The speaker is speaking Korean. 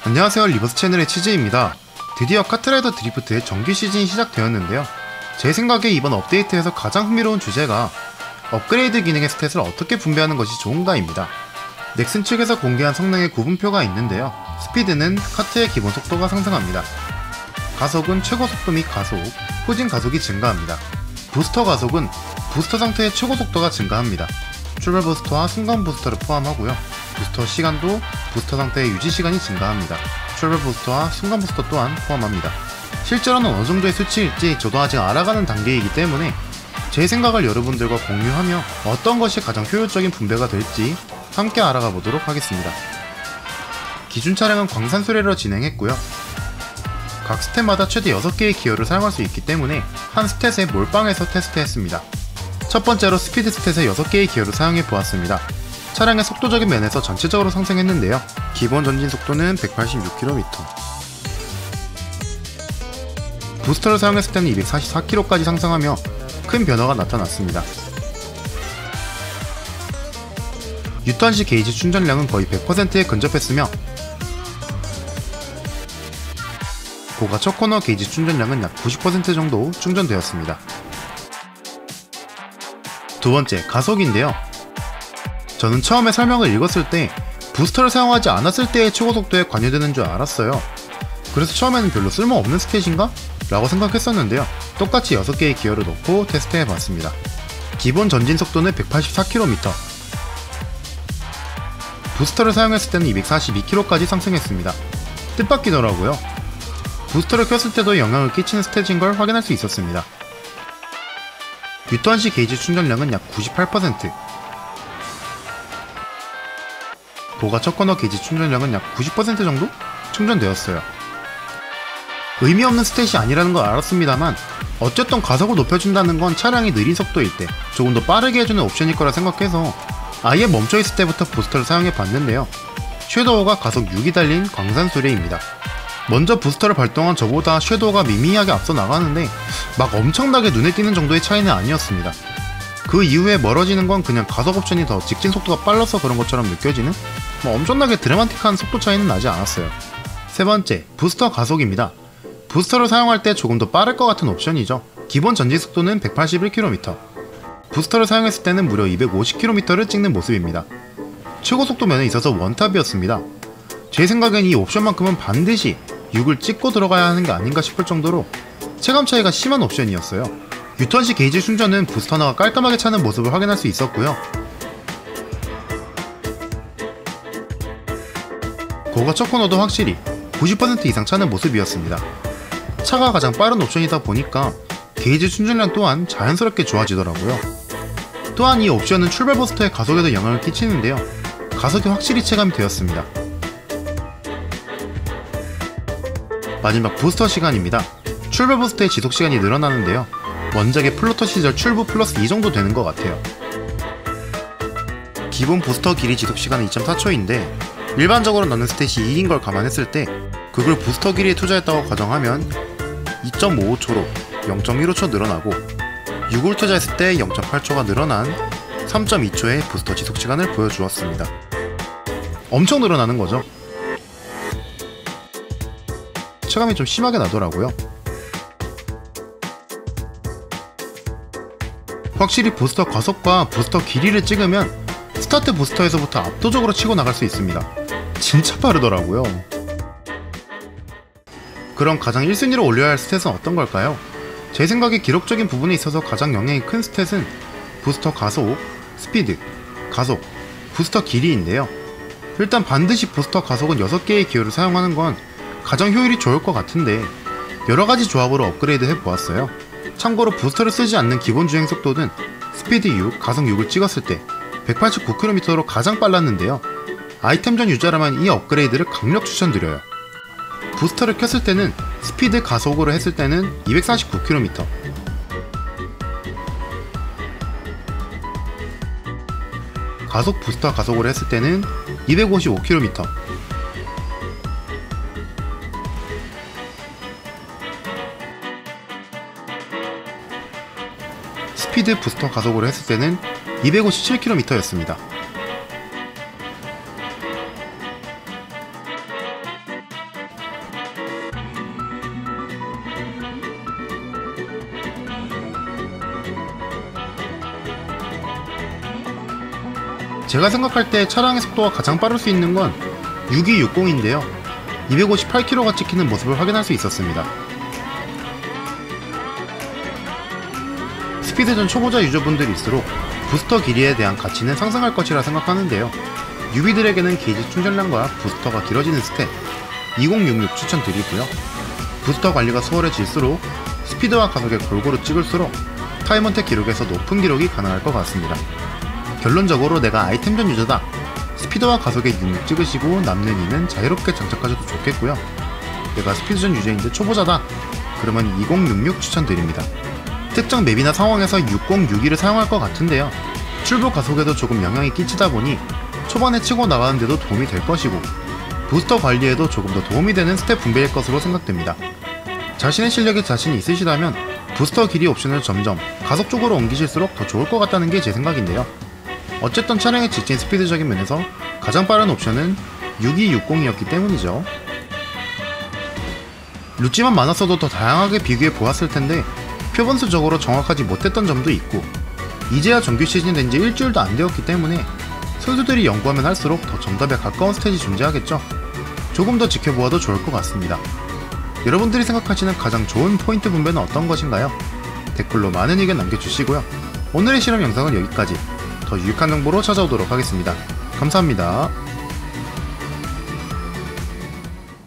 안녕하세요, 리버스 채널의 치즈입니다. 드디어 카트라이더 드리프트의 정규 시즌이 시작되었는데요. 제 생각에 이번 업데이트에서 가장 흥미로운 주제가 업그레이드 기능의 스탯을 어떻게 분배하는 것이 좋은가입니다. 넥슨 측에서 공개한 성능의 구분표가 있는데요. 스피드는 카트의 기본 속도가 상승합니다. 가속은 최고 속도 및 가속, 후진 가속이 증가합니다. 부스터 가속은 부스터 상태의 최고 속도가 증가합니다. 출발 부스터와 순간 부스터를 포함하고요. 부스터 시간도 부스터 상태의 유지 시간이 증가합니다. 출발 부스터와 순간 부스터 또한 포함합니다. 실제로는 어느 정도의 수치일지 저도 아직 알아가는 단계이기 때문에 제 생각을 여러분들과 공유하며 어떤 것이 가장 효율적인 분배가 될지 함께 알아가 보도록 하겠습니다. 기준 차량은 광산 수레로 진행했고요. 각 스탯마다 최대 6개의 기어를 사용할 수 있기 때문에 한 스탯에 몰빵해서 테스트했습니다. 첫 번째로 스피드 스탯의 6개의 기어를 사용해 보았습니다. 차량의 속도적인 면에서 전체적으로 상승했는데요. 기본 전진 속도는 186km, 부스터를 사용했을 때는 244km까지 상승하며 큰 변화가 나타났습니다. 유턴시 게이지 충전량은 거의 100%에 근접했으며 고가 첫 코너 게이지 충전량은 약 90% 정도 충전되었습니다. 두 번째, 가속인데요. 저는 처음에 설명을 읽었을 때 부스터를 사용하지 않았을 때의 최고 속도에 관여되는 줄 알았어요. 그래서 처음에는 별로 쓸모없는 스탯인가? 라고 생각했었는데요. 똑같이 6개의 기어를 넣고 테스트해봤습니다. 기본 전진 속도는 184km, 부스터를 사용했을 때는 242km까지 상승했습니다. 뜻밖이더라고요. 부스터를 켰을 때도 영향을 끼치는 스탯인 걸 확인할 수 있었습니다. 유턴시 게이지 충전량은 약 98%, 고가 첫 코너 게이지 충전량은 약 90% 정도 충전되었어요. 의미 없는 스탯이 아니라는 걸 알았습니다만 어쨌든 가속을 높여준다는 건 차량이 느린 속도일 때 조금 더 빠르게 해주는 옵션일 거라 생각해서 아예 멈춰있을 때부터 부스터를 사용해 봤는데요. 섀도우가 가속 6이 달린 광산 수레입니다. 먼저 부스터를 발동한 저보다 섀도우가 미미하게 앞서 나가는데 막 엄청나게 눈에 띄는 정도의 차이는 아니었습니다. 그 이후에 멀어지는 건 그냥 가속 옵션이 더 직진 속도가 빨라서 그런 것처럼 느껴지는 엄청나게 드라마틱한 속도 차이는 나지 않았어요. 세 번째, 부스터 가속입니다. 부스터를 사용할 때 조금 더 빠를 것 같은 옵션이죠. 기본 전진 속도는 181km, 부스터를 사용했을 때는 무려 250km를 찍는 모습입니다. 최고 속도 면에 있어서 원탑이었습니다. 제 생각엔 이 옵션만큼은 반드시 6을 찍고 들어가야 하는 게 아닌가 싶을 정도로 체감 차이가 심한 옵션이었어요. 유턴시 게이지 충전은 부스터너가 깔끔하게 차는 모습을 확인할 수 있었고요. 고가 첫 코너도 확실히 90% 이상 차는 모습이었습니다. 차가 가장 빠른 옵션이다 보니까 게이지 충전량 또한 자연스럽게 좋아지더라고요. 또한 이 옵션은 출발 부스터의 가속에도 영향을 끼치는데요. 가속이 확실히 체감이 되었습니다. 마지막 부스터 시간입니다. 출발 부스터의 지속 시간이 늘어나는데요. 원작의 플로터 시절 출부 플러스 2 정도 되는 것 같아요. 기본 부스터 길이 지속 시간은 2.4초인데 일반적으로 넣는 스탯이 2인 걸 감안했을 때 그걸 부스터 길이에 투자했다고 가정하면 2.55초로 0.15초 늘어나고 6을 투자했을 때 0.8초가 늘어난 3.2초의 부스터 지속 시간을 보여주었습니다. 엄청 늘어나는 거죠. 체감이 좀 심하게 나더라고요. 확실히 부스터 가속과 부스터 길이를 찍으면 스타트 부스터에서부터 압도적으로 치고 나갈 수 있습니다. 진짜 빠르더라고요. 그럼 가장 1순위로 올려야 할 스탯은 어떤 걸까요? 제 생각에 기록적인 부분에 있어서 가장 영향이 큰 스탯은 부스터 가속, 스피드, 가속, 부스터 길이인데요. 일단 반드시 부스터 가속은 6개의 기어를 사용하는 건 가장 효율이 좋을 것 같은데 여러가지 조합으로 업그레이드 해보았어요. 참고로 부스터를 쓰지 않는 기본 주행 속도는 스피드 6, 가속 6을 찍었을 때 189km로 가장 빨랐는데요. 아이템전 유저라면 이 업그레이드를 강력 추천드려요. 부스터를 켰을 때는 스피드 가속으로 했을 때는 249km, 가속 부스터 가속으로 했을 때는 255km, 스피드 부스터 가속으로 했을 때는 257km였습니다. 제가 생각할 때 차량의 속도가 가장 빠를 수 있는 건 6260인데요. 258km가 찍히는 모습을 확인할 수 있었습니다. 스피드전 초보자 유저분들일수록 부스터 길이에 대한 가치는 상승할 것이라 생각하는데요. 뉴비들에게는 게이지 충전량과 부스터가 길어지는 스탯 2066 추천드리고요. 부스터 관리가 수월해질수록 스피드와 가속에 골고루 찍을수록 타임어택 기록에서 높은 기록이 가능할 것 같습니다. 결론적으로 내가 아이템전 유저다. 스피드와 가속에 66 찍으시고 남는 2는 자유롭게 장착하셔도 좋겠고요. 내가 스피드전 유저인데 초보자다. 그러면 2066 추천드립니다. 특정 맵이나 상황에서 6062를 사용할 것 같은데요. 출보 가속에도 조금 영향이 끼치다 보니 초반에 치고 나가는데도 도움이 될 것이고 부스터 관리에도 조금 더 도움이 되는 스텝 분배일 것으로 생각됩니다. 자신의 실력에 자신이 있으시다면 부스터 길이 옵션을 점점 가속 쪽으로 옮기실수록 더 좋을 것 같다는 게 제 생각인데요. 어쨌든 차량의 직진 스피드적인 면에서 가장 빠른 옵션은 6260이었기 때문이죠. 루찌만 많았어도 더 다양하게 비교해 보았을 텐데 표본수적으로 정확하지 못했던 점도 있고 이제야 정규 시즌 된 지 일주일도 안 되었기 때문에 선수들이 연구하면 할수록 더 정답에 가까운 스탯이 존재하겠죠. 조금 더 지켜보아도 좋을 것 같습니다. 여러분들이 생각하시는 가장 좋은 포인트 분배는 어떤 것인가요? 댓글로 많은 의견 남겨주시고요. 오늘의 실험 영상은 여기까지. 더 유익한 정보로 찾아오도록 하겠습니다. 감사합니다.